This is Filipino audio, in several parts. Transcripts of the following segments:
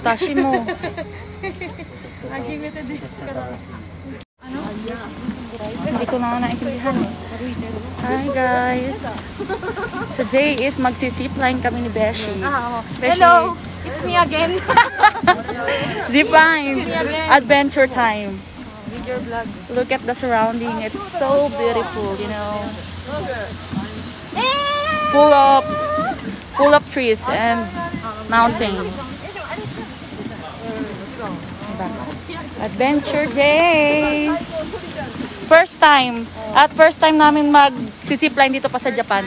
Watashi mo. Hindi ko na naintindihan eh. Hi guys. Today is magsi-zipline kami ni Beshi. Hello! It's me again. Zipline. Adventure time. Look at the surrounding. It's so beautiful, you know. Full of trees and mountain. Adventure day. First time. At first time namin mag-zipline dito pa sa Japan.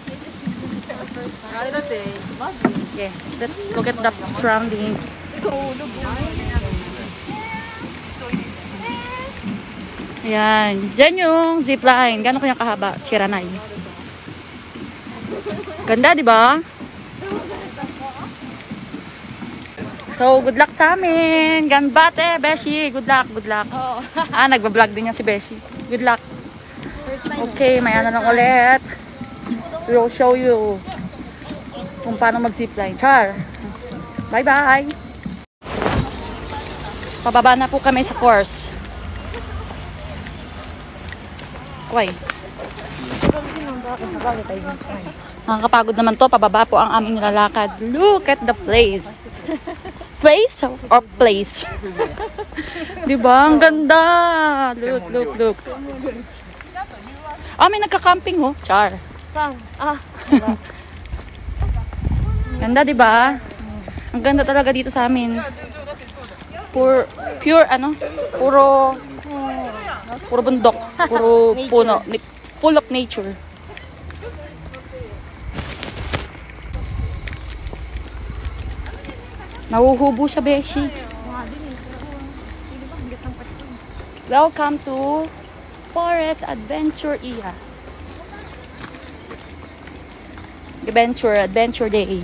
Okay, let's look at the surrounding. Ayan. Diyan yung zipline. Gano'n kanyang kahaba? Shiranai. Ganda, di ba? So, good luck sa amin. Ganbate, Beshi. Good luck, good luck. Nagbablog din niya si Beshi. Good luck. Okay, may ano lang ulit. We'll show you kung paano mag-zipline. Char! Bye-bye! Pababa na po kami sa course. Okay. Nakakapagod naman to. Pababa po ang aming nilalakad. Look at the place. Place or place? Diba? Ang ganda. Look, look, look. May nagka-camping oh. Char. Saan? Ganda, diba? Ang ganda talaga dito sa amin. Pure ano? Puro bundok. Puro puno. Full of nature. Nahuhubo siya, Beshi. Welcome to Forest Adventure Iya. Adventure Day.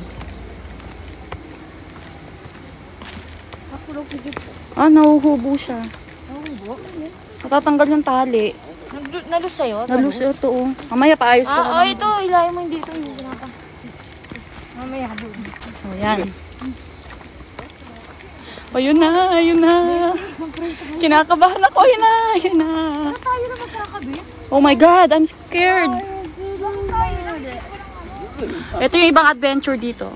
Nahuhubo siya. Natatanggal yung tali. Nalus sa'yo? Nalus ito oh. Mamaya paayos ko. Ito. Ilayo mo yung dito. Mamaya doon. So, yan. Ayun na. Kinakabahan ako. Ayun na. Tayo na magkakabit? Oh my God, I'm scared. Ito yung ibang adventure dito.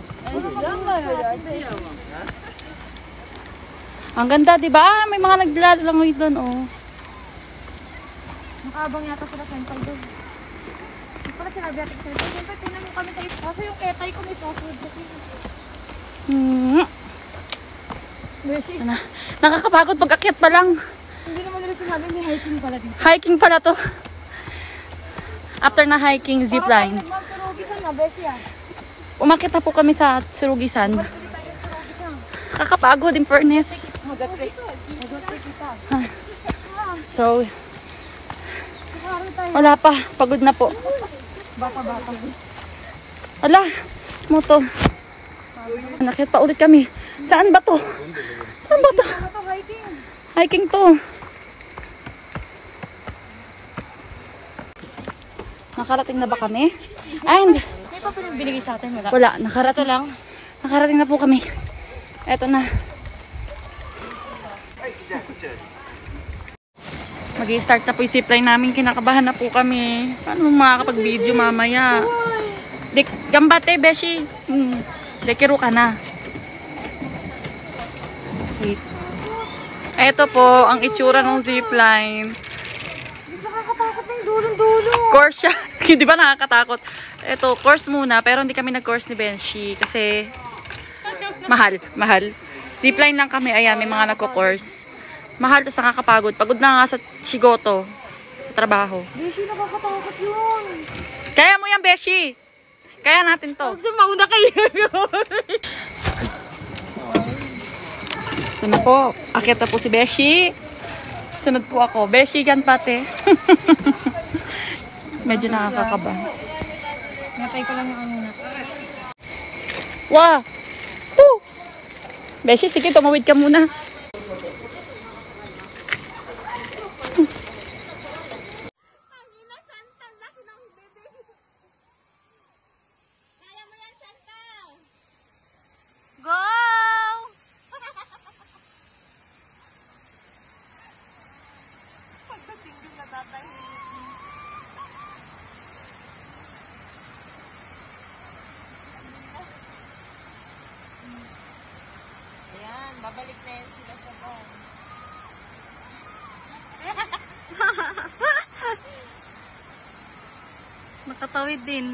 Ang ganda, di ba? May mga naglalangoy doon, oh. Nakaabang yata sila Senpai doon. Hindi pala sinabi natin sa Senpai. Senpai, tingnan mo kami tayo. Kaso yung ketay ko may password kasi. Nakakapagod pag-akyat pa lang. Hindi naman nila sinabi may hiking pala dito. Hiking pala to. After na hiking, zipline. Umakyat na po kami sa Tsurugisan. Kakapagod in fairness. So, wala pa. Pagod na po. Bata-bata. Ala, moto. Nakyat pa ulit kami. Saan ba to? Hiking to. Nakarating na ba kami? And May pa binigay sa atin, wala? wala, nakarating lang. Nakarating na po kami. Eto na. Mag-i-start na po yung zipline namin. Kinakabahan na po kami. Paano makakapag-video mamaya? Gambate, Beshi. Dekiro ka na. Wait. Eto po, ang itsura ng zipline. Nakakatakot na yung dulong-dulo. Course siya. Hindi ba nakakatakot? Ito, course muna. Pero hindi kami nag-course ni Beshi. Kasi mahal. Zipline lang kami. Ayan, may mga nagko-course. Mahal, tas nakakapagod. Pagod na nga sa Shigoto. Sa trabaho. Beshi, nakakatakot yun. Kaya mo yan, Beshi. Kaya natin to. Sumauna kayo. Ito na po. Akit na po si Beshi. Sunod po ako. Beshi, ganpate. Medyo nakakakaba. Natay ko lang yung ano na. Wow! Woo! Beshi, sige, tumawid ka muna. Go! Ayan, babalik na yan sila sa bong. Nakatawid din.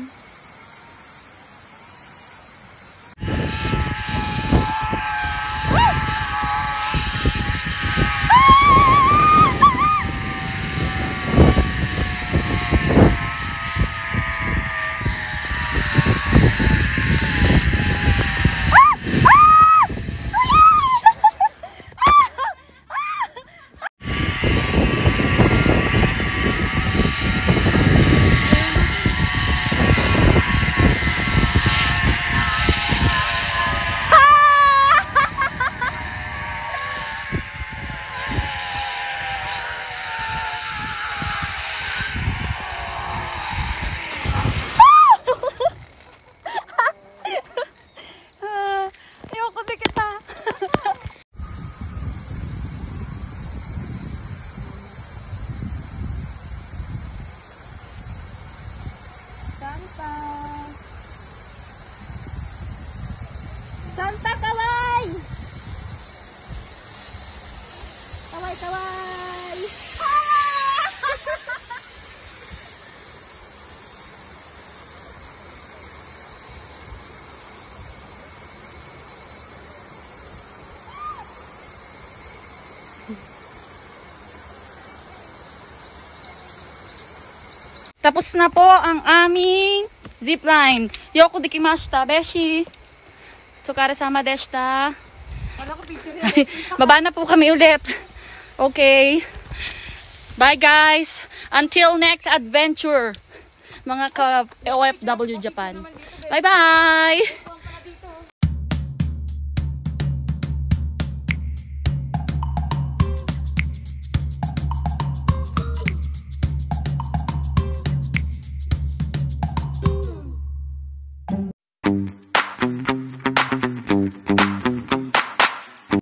Santa kaway! Kaway, kaway! Tapos na po ang aming zipline. Yoko dikimashita, beshi. Sukare sama deshita. Baba na po kami ulit. Okay. Bye guys. Until next adventure. Mga ka-OFW Japan. Bye bye.